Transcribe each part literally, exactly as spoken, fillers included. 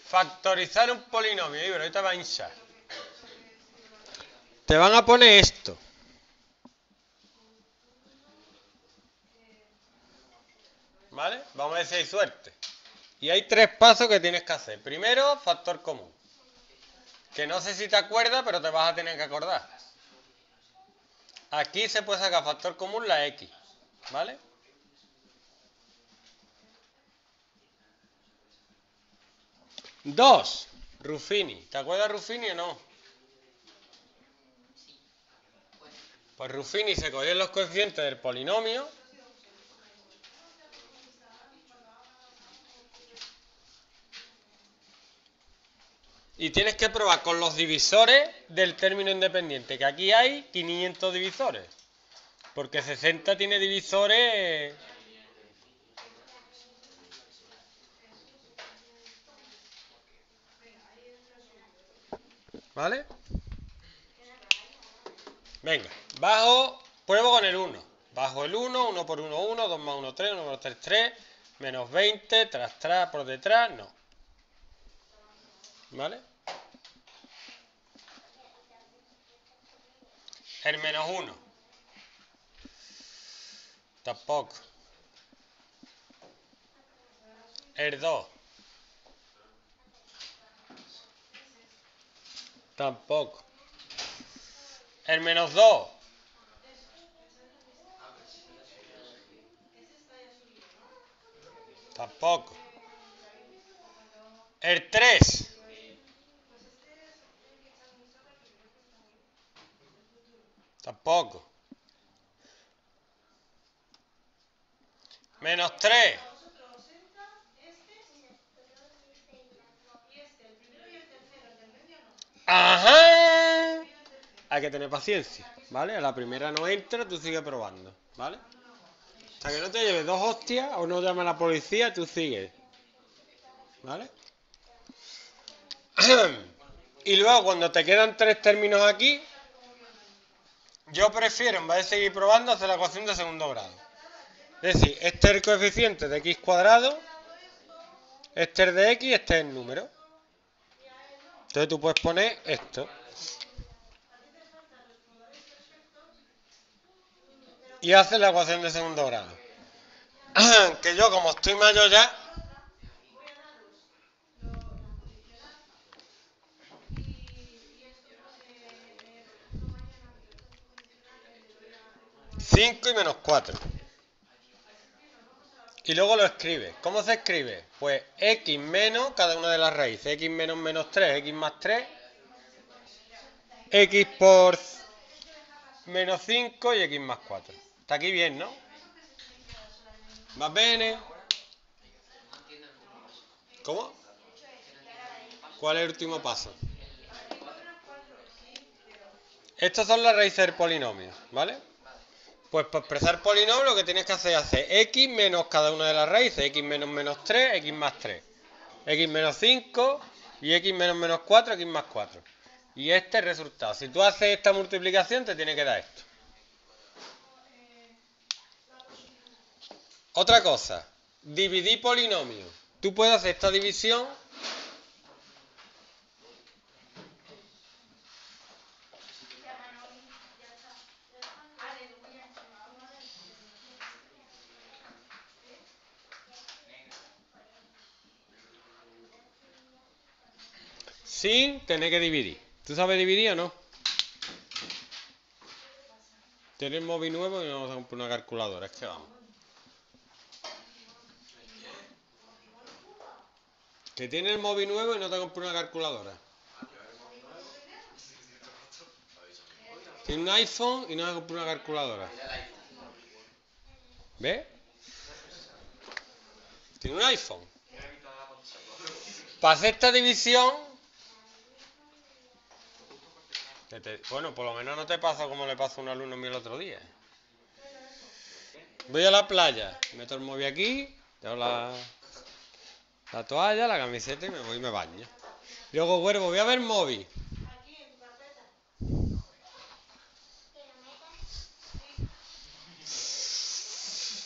factorizar un polinomio, y ahorita va a hinchar. Te van a poner esto. ¿Vale? Vamos a ver si hay suerte. Y hay tres pasos que tienes que hacer. Primero, factor común. Que no sé si te acuerdas, pero te vas a tener que acordar. Aquí se puede sacar factor común la X. ¿Vale? Dos. Ruffini. ¿Te acuerdas de Ruffini o no? Pues Ruffini se cogían los coeficientes del polinomio. Y tienes que probar con los divisores del término independiente, que aquí hay quinientos divisores. Porque sesenta tiene divisores... ¿Vale? Venga, bajo, pruebo con el uno. Bajo el uno, uno por uno, uno, dos más uno, tres, uno por tres, tres, menos veinte, tras, tras, por detrás, no. ¿Vale? El menos uno. Tampoco. El dos. Tampoco. El menos dos. Tampoco. El tres. Tampoco. Menos tres. Ajá. Hay que tener paciencia, ¿vale? A la primera no entra, tú sigues probando, ¿vale? Hasta que no te lleves dos hostias o no llame a la policía, tú sigues. ¿Vale? Y luego cuando te quedan tres términos aquí, yo prefiero, en vez de seguir probando, hacer la ecuación de segundo grado. Es decir, este es el coeficiente de x cuadrado, este es de x, este es el número. Entonces tú puedes poner esto. Y haces la ecuación de segundo grado. Que yo, como estoy mayor ya, cinco y menos cuatro. Y luego lo escribe. ¿Cómo se escribe? Pues x menos cada una de las raíces. X menos menos tres, x más tres. X por menos cinco y x más cuatro. Está aquí bien, ¿no? Va bene. ¿Cómo? ¿Cuál es el último paso? Estas son las raíces del polinomio, ¿vale? Pues para expresar polinomio lo que tienes que hacer es hacer x menos cada una de las raíces. X menos menos tres, x más tres. X menos cinco y x menos menos cuatro, x más cuatro. Y este es el resultado. Si tú haces esta multiplicación te tiene que dar esto. Otra cosa, dividir polinomio. Tú puedes hacer esta división sin tener que dividir. ¿Tú sabes dividir o no? Tienes el móvil nuevo y no vamos a comprar una calculadora. Es que vamos. Que tiene el móvil nuevo y no te compras una calculadora. Tiene un iPhone y no te compras una calculadora. ¿Ves? Tiene un iPhone. Para hacer esta división, que te, bueno, por lo menos no te pasa como le pasó a un alumno mío el otro día. Voy a la playa, meto el móvil aquí, tengo la, la toalla, la camiseta y me voy y me baño. Luego vuelvo, voy a ver el móvil.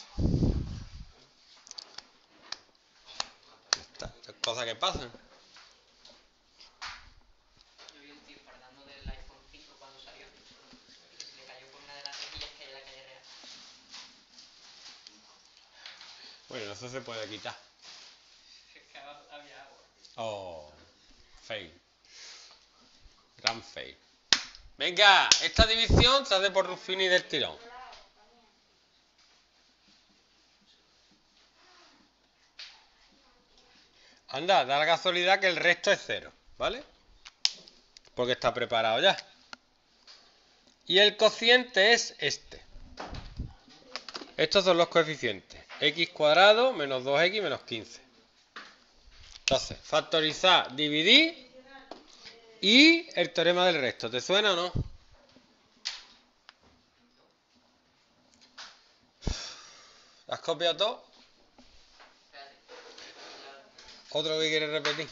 Cosas que pasan. Bueno, eso se puede quitar. Oh, fail. Gran fail. Venga, esta división se hace por Ruffini del tirón. Anda, da la casualidad que el resto es cero, ¿vale? Porque está preparado ya. Y el cociente es este. Estos son los coeficientes. X cuadrado menos dos x menos quince. Entonces, factorizar, dividir y el teorema del resto. ¿Te suena o no? ¿Has copiado todo? ¿Otro que quieres repetir?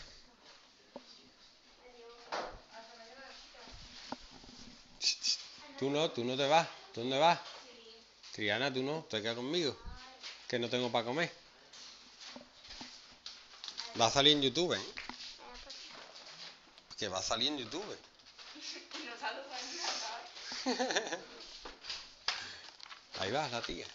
Tú no, tú no te vas. ¿Tú dónde vas? Triana, tú no, te quedas conmigo. Que no tengo para comer. Va a salir en YouTube, ¿eh? Que va a salir en YouTube. Ahí va la tía.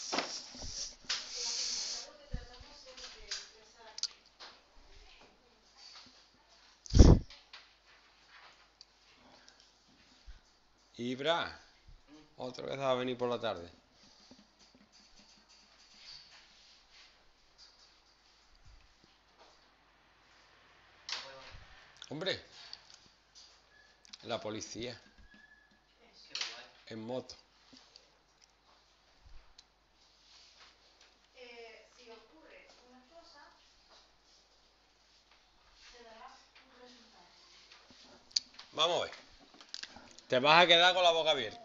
Ibra, otra vez va a venir por la tarde. Hombre, la policía. En moto. Eh, si ocurre una cosa, se dará un resultado. Vamos a ver. Te vas a quedar con la boca abierta.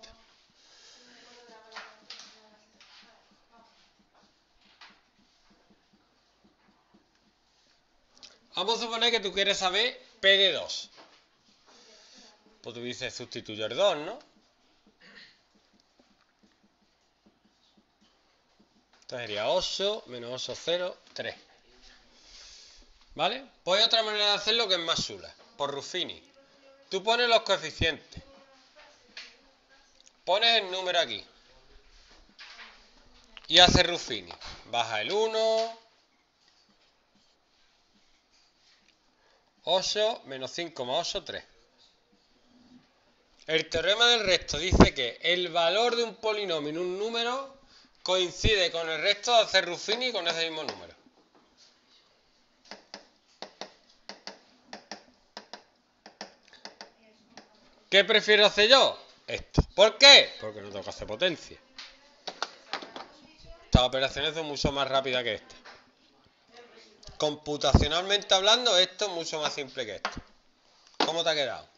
Vamos a suponer que tú quieres saber P de dos. Pues tú dices sustituyo el dos, ¿no? Entonces sería ocho menos ocho, cero, tres. ¿Vale? Pues hay otra manera de hacerlo que es más chula. Por Ruffini. Tú pones los coeficientes. Pones el número aquí. Y haces Ruffini. Baja el uno. ocho menos cinco más ocho, tres. El teorema del resto dice que el valor de un polinomio en un número coincide con el resto de hacer Ruffini con ese mismo número. ¿Qué prefiero hacer yo? Esto. ¿Por qué? Porque no tengo que hacer potencia. Estas operaciones son mucho más rápidas que esta. Computacionalmente hablando, esto es mucho más simple que esto. ¿Cómo te ha quedado?